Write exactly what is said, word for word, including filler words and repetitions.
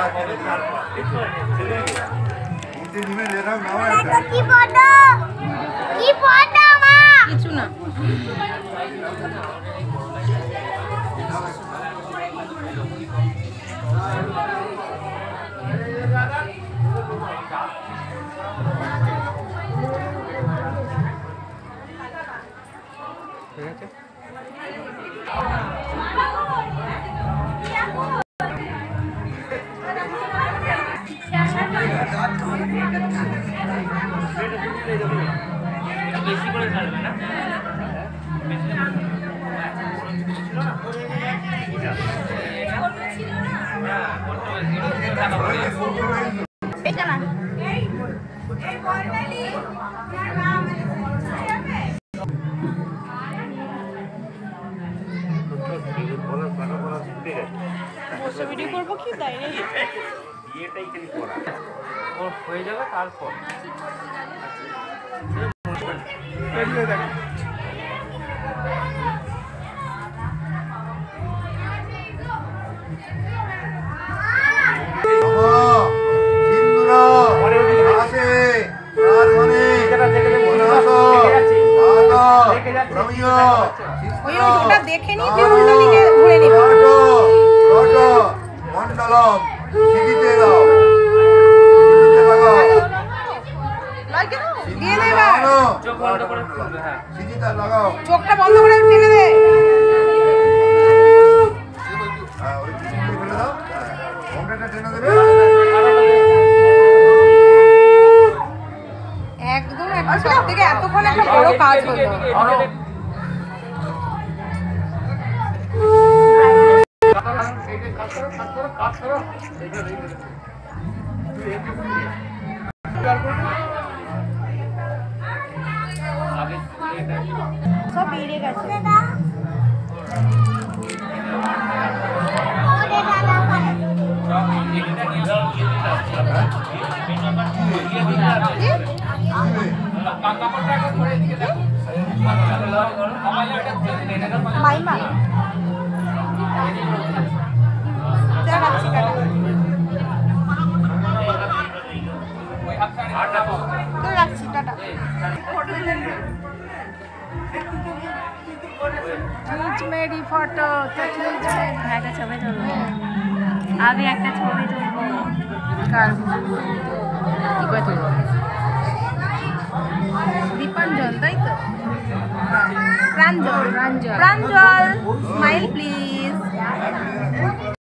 কিছু না বেশি করে ছাড়বে না ভিডিও করবো কি তাই বিয়েটাই খালি করা ওর হয়ে যাবে তারপর ওটা দেখে নি উল্টো দিকে ঘুরে নিবি মন্ডলম সিঁড়িতে দাও সিঁড়িতে লাগাও দিয়ে দে এবার চোখ বন্ধ করে খুলবে হ্যাঁ সিঁড়িতে লাগাও চোখটা বন্ধ করে টেনে দে হ্যাঁ ওই সিঁড়িতে ফেলে দাও ঘন্টাটা টেনে দেবে একদম একটা সব থেকে এতক্ষণ একটা বড় কাজ হলো সব বেরিয়ে গেছে মাইমা রাখছি কাটা তো রাখছি টাটা মেরি ফটো একটা ছবি তুলবো আমি একটা ছবি তুলবো কার কি করে তুলবো দীপাঞ্জন তাই তো প্রাঞ্জল প্রাঞ্জল প্রাঞ্জল